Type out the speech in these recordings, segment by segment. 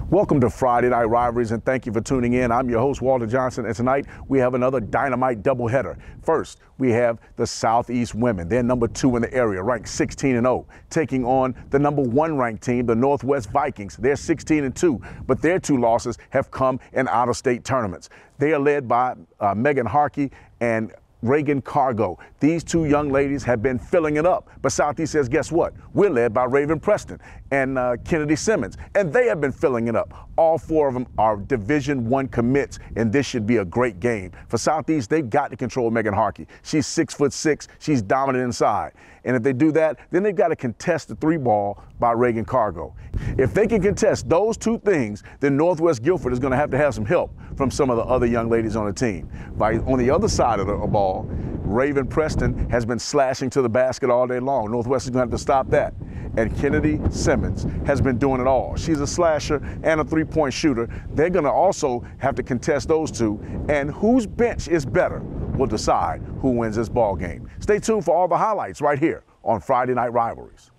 Welcome to Friday Night Rivalries, and thank you for tuning in. I'm your host, Walter Johnson, and tonight we have another dynamite doubleheader. First, we have the Southeast women. They're number 2 in the area, ranked 16-0, taking on the number 1 ranked team, the Northwest Vikings. They're 16-2, but their 2 losses have come in out-of-state tournaments. They are led by Megan Harkey and Reagan Cargo. These 2 young ladies have been filling it up. But Southeast says, guess what? We're led by Raven Preston and Kennedy Simmons, and they have been filling it up. All 4 of them are Division I commits, and this should be a great game. For Southeast, they've got to control Megan Harkey. She's 6'6". She's dominant inside. And if they do that, then they've got to contest the 3 ball by Reagan Cargo. If they can contest those 2 things, then Northwest Guilford is going to have some help from some of the other young ladies on the team. On the other side of the ball, Raven Preston has been slashing to the basket all day long. Northwest is going to have to stop that. And Kennedy Simmons has been doing it all. She's a slasher and a 3-point shooter. They're going to also have to contest those 2. And whose bench is better will decide who wins this ball game. Stay tuned for all the highlights right here on Friday Night Rivalries.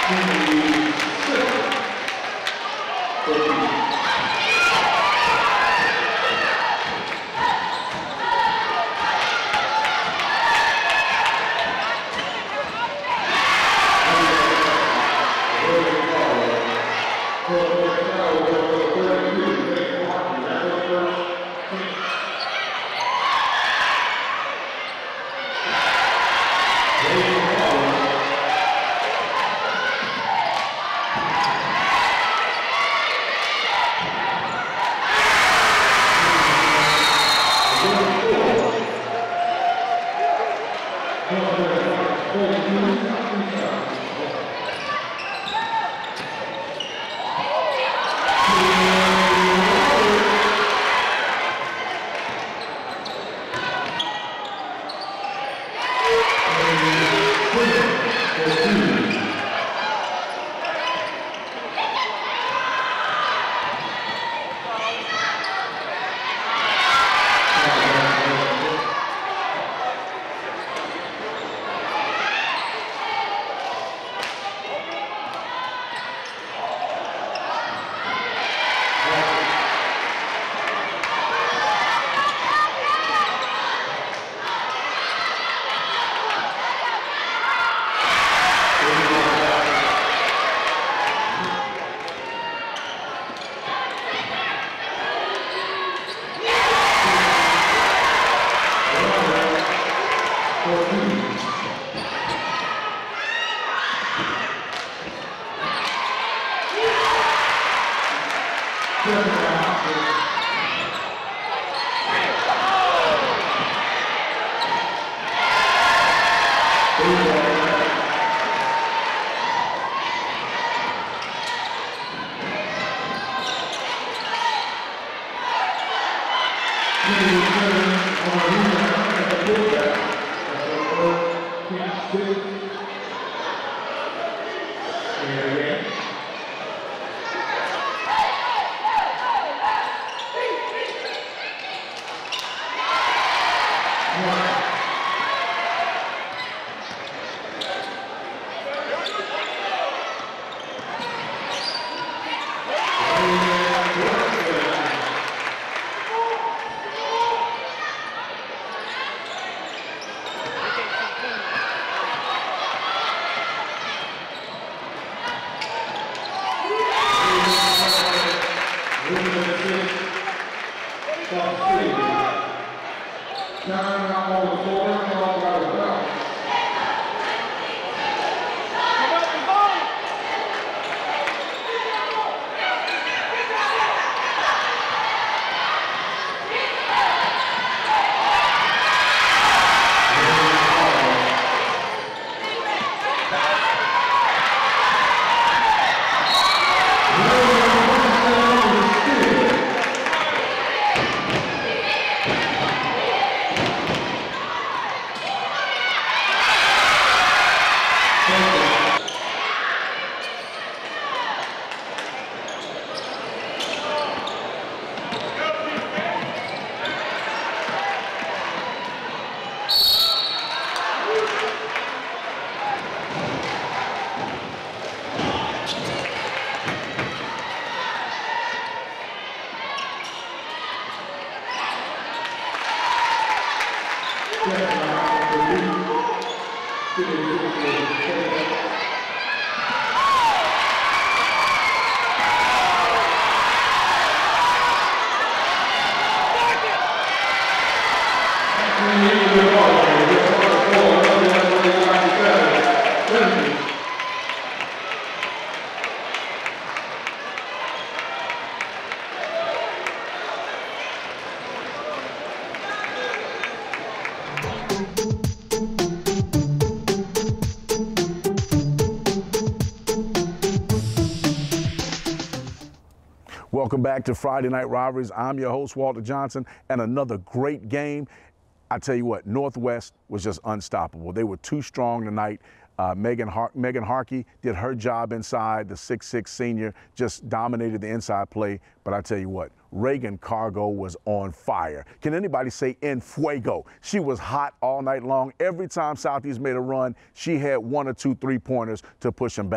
Welcome back to Friday Night Rivalries. I'm your host, Walter Johnson, and another great game. I tell you what, Northwest was just unstoppable. They were too strong tonight. Megan Harkey did her job inside. The 6'6" senior just dominated the inside play. But I tell you what, Reagan Cargo was on fire. Can anybody say en fuego? She was hot all night long. Every time Southeast made a run, she had 1 or 2 3-pointers to push them back.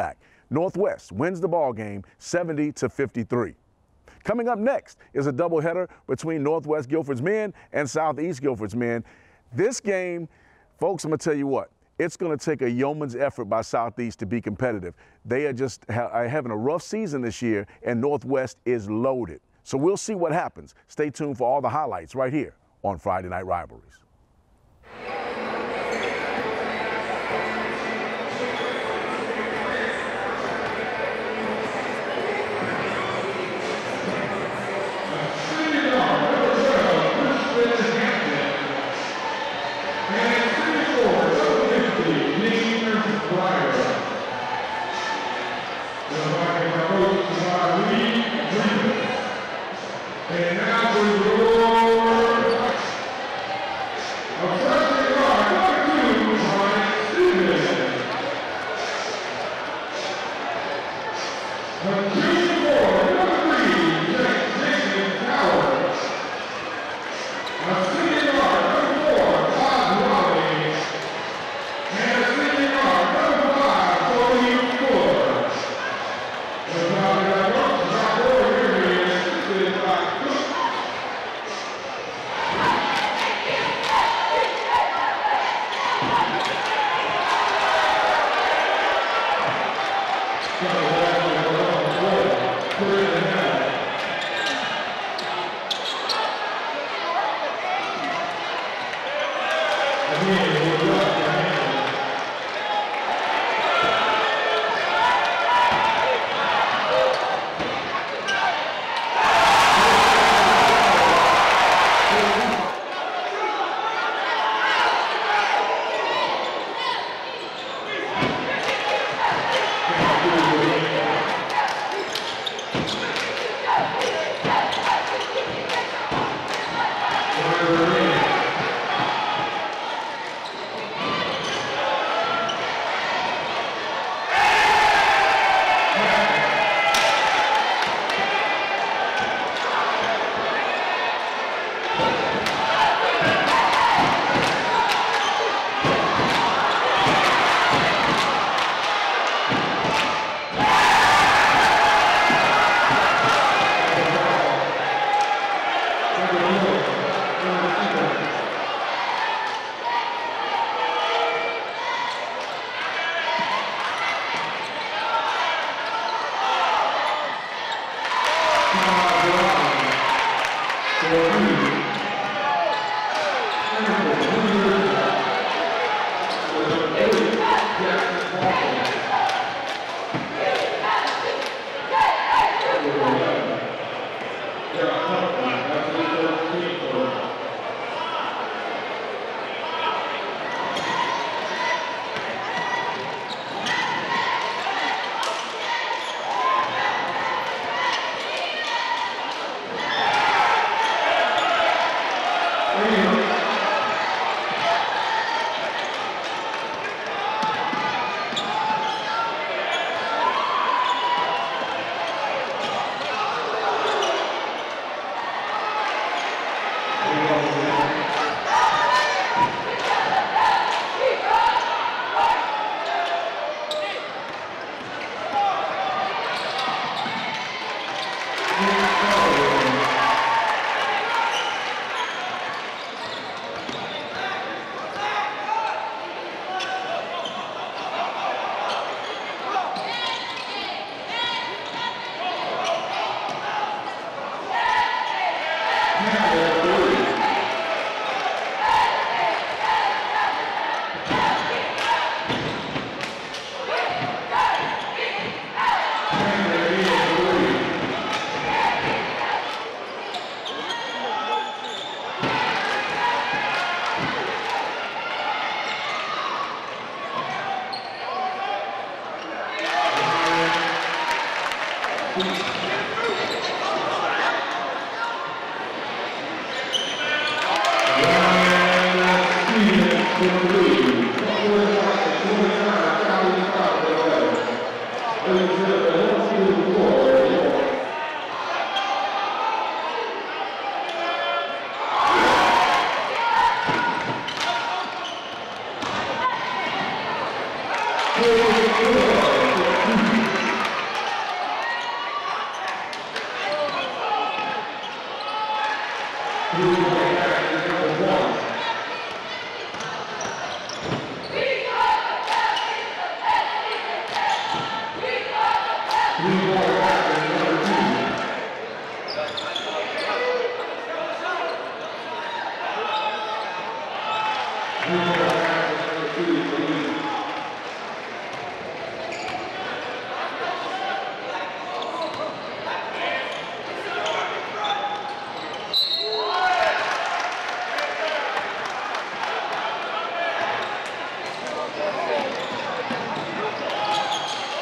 Northwest wins the ball game 70-53. Coming up next is a doubleheader between Northwest Guilford's men and Southeast Guilford's men. This game, folks, I'm going to tell you what, it's going to take a yeoman's effort by Southeast to be competitive. They are just having a rough season this year, and Northwest is loaded. So we'll see what happens. Stay tuned for all the highlights right here on Friday Night Rivalries. And now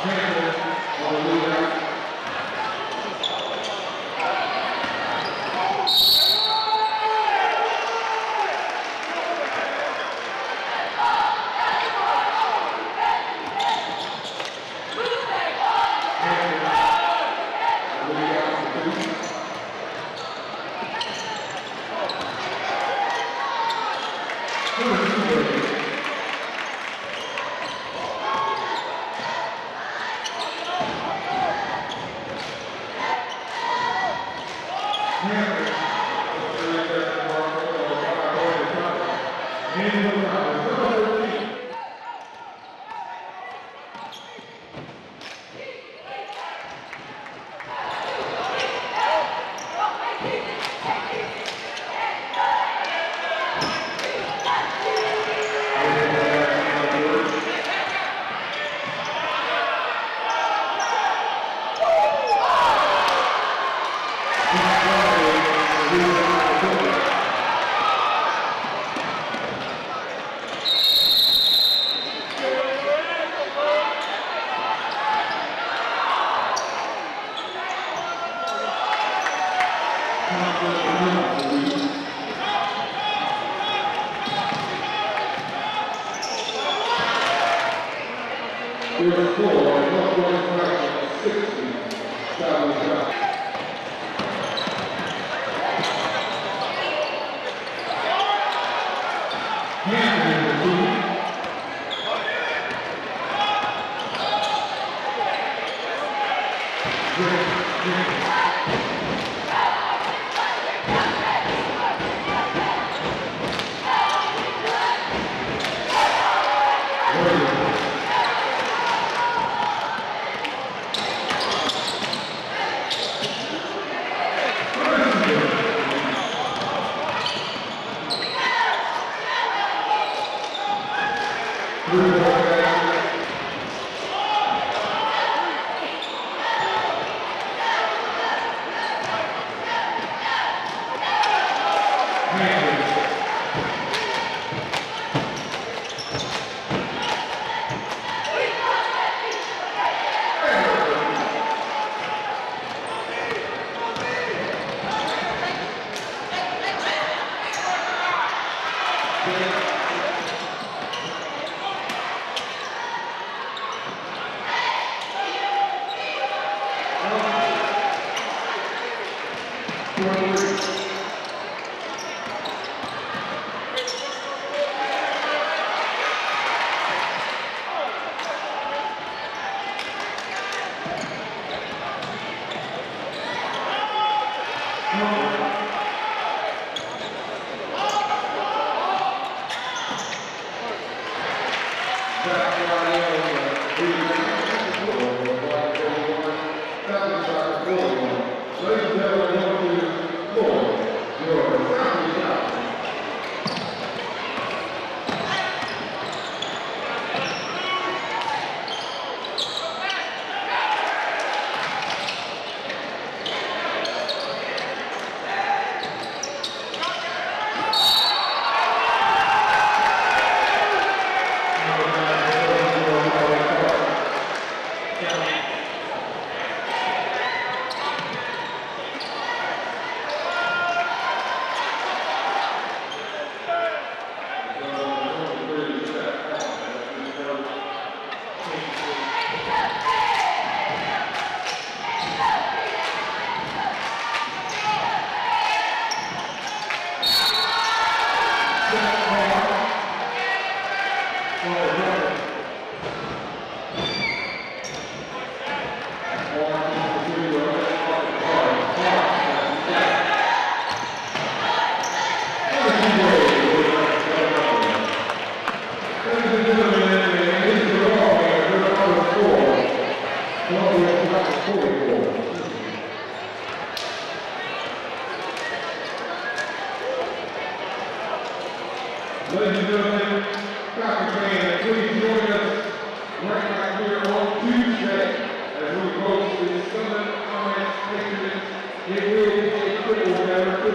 Ladies and gentlemen, Falcon fans, please join us right here on Tuesday as we host the Southern Alliance Patriots. It will be a triple header.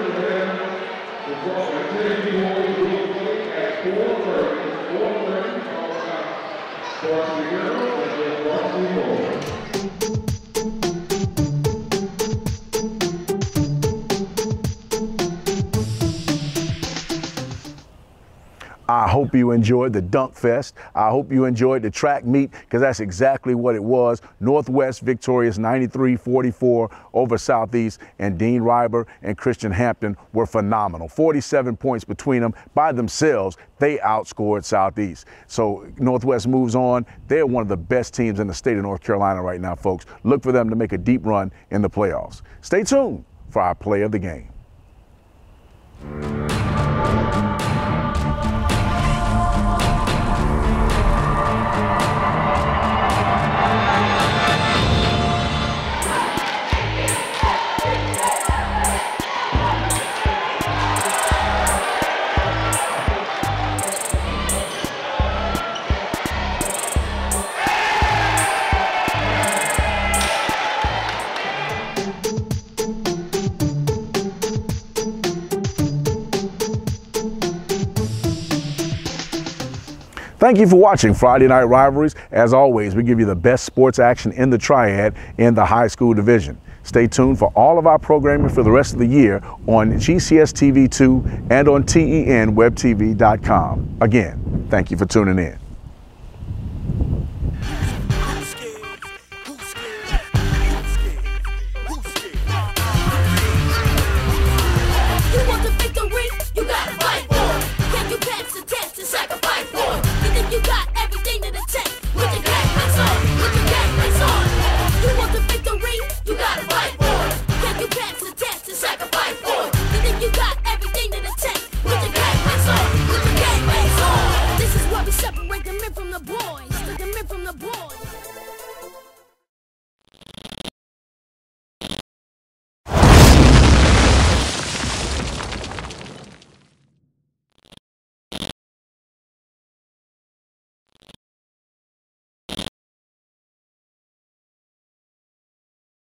The Tennessee will play at 4:30 varsity girls and I hope you enjoyed the Dunk Fest. I hope you enjoyed the track meet, because that's exactly what it was. Northwest victorious 93-44 over Southeast, and Dean Reiber and Christian Hampton were phenomenal. 47 points between them. By themselves, they outscored Southeast. So Northwest moves on. They're one of the best teams in the state of North Carolina right now, folks. Look for them to make a deep run in the playoffs. Stay tuned for our play of the game. Thank you for watching Friday Night Rivalries. As always, we give you the best sports action in the triad in the high school division. Stay tuned for all of our programming for the rest of the year on GCS TV2 and on TENWebTV.com. Again, thank you for tuning in.